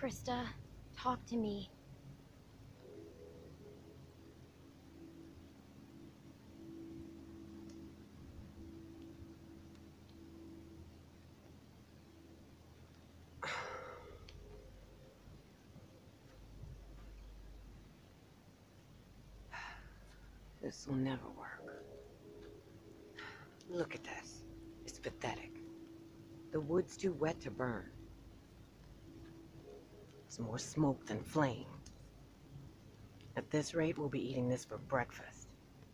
Krista, talk to me. This will never work. Look at this. It's pathetic. The wood's too wet to burn. It's more smoke than flame. At this rate, we'll be eating this for breakfast.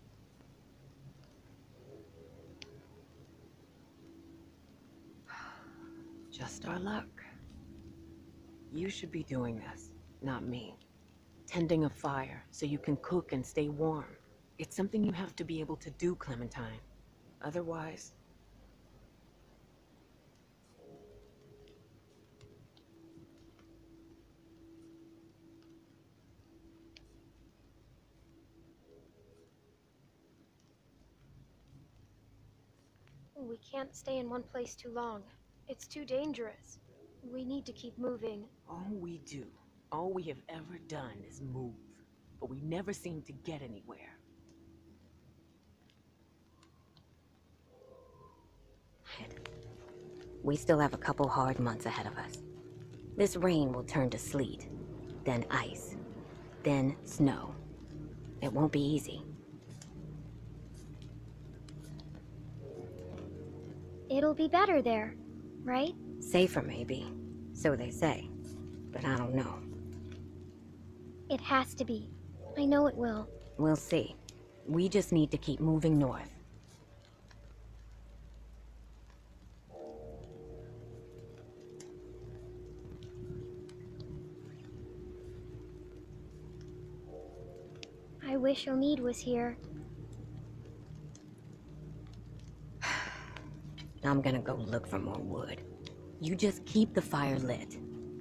Just our luck. You should be doing this, not me. Tending a fire so you can cook and stay warm. It's something you have to be able to do, Clementine. Otherwise... We can't stay in one place too long. It's too dangerous. We need to keep moving. All we have ever done is move. But we never seem to get anywhere. We still have a couple hard months ahead of us. This rain will turn to sleet, then ice, then snow. It won't be easy. It'll be better there, right? Safer, maybe. So they say. But I don't know. It has to be. I know it will. We'll see. We just need to keep moving north. I wish Omid was here. I'm gonna go look for more wood. You just keep the fire lit.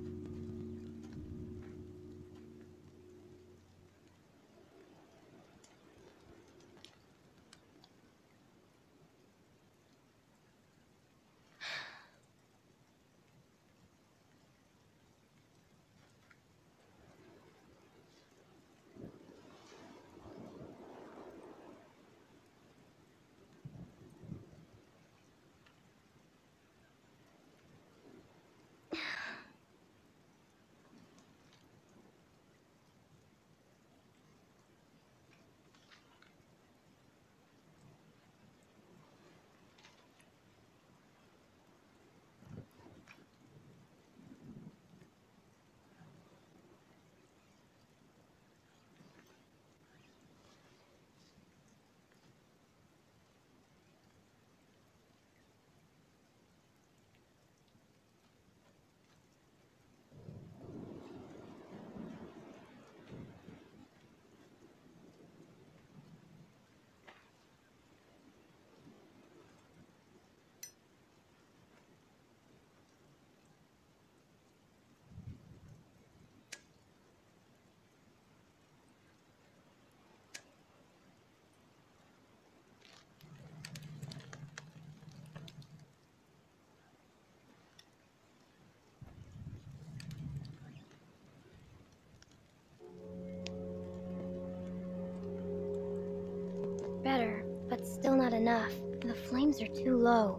Better, but still not enough. The flames are too low.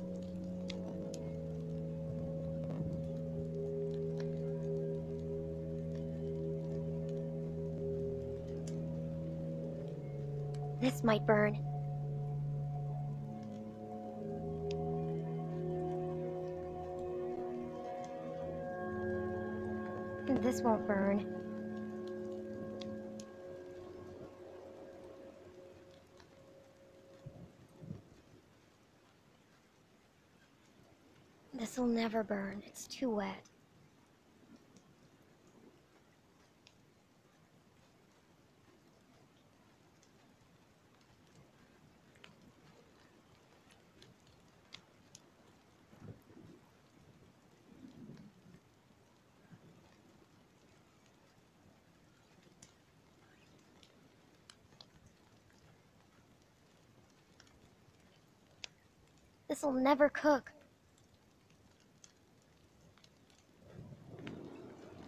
This might burn. This won't burn. This'll never burn. It's too wet. This'll never cook.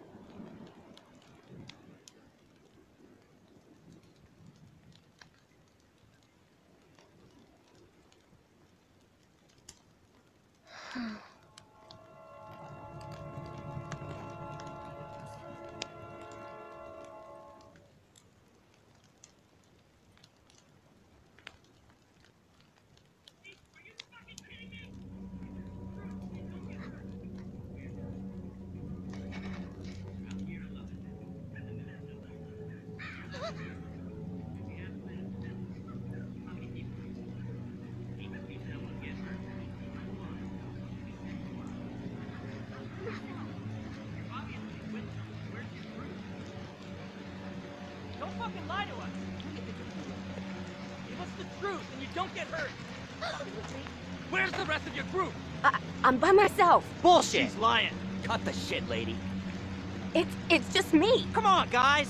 lie to us. Give us the truth and you don't get hurt. Where's the rest of your group? I'm by myself. Bullshit! She's lying. Cut the shit, lady. It's just me. Come on, guys!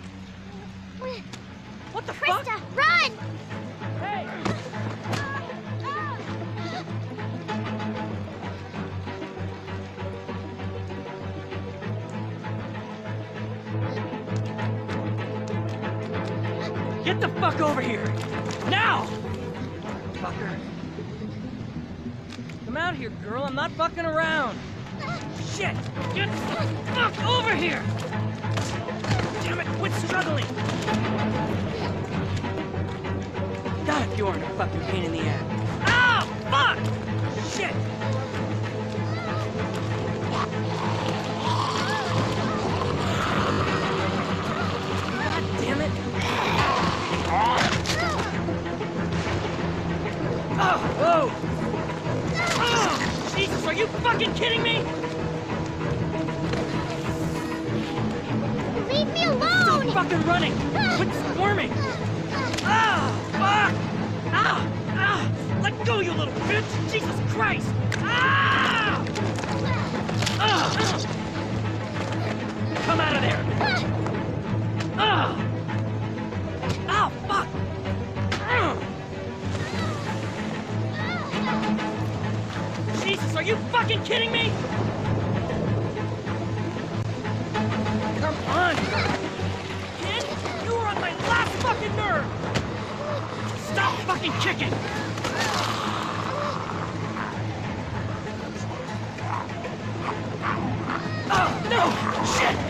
What the fuck? Krista, run! Hey! Get the fuck over here! Now! Fucker. Come out here, girl. I'm not fucking around. Shit! Get the fuck over here! Damn it, quit struggling! God, you aren't a fucking pain in the ass. Ah, fuck! Shit! God damn it! Oh, whoa! Oh, Jesus, are you fucking kidding me? Leave me Still alone! fucking running! Quit squirming! Ah! Fuck! Ah! Ah! Let go, you little bitch! Jesus Christ! Ah! Ah! Come out of there! Ah! Ah! Fuck! Ah! Jesus, are you fucking kidding me? Come on! Kid, you were on my last fucking nerve! Stop fucking kicking! Oh, no! Shit!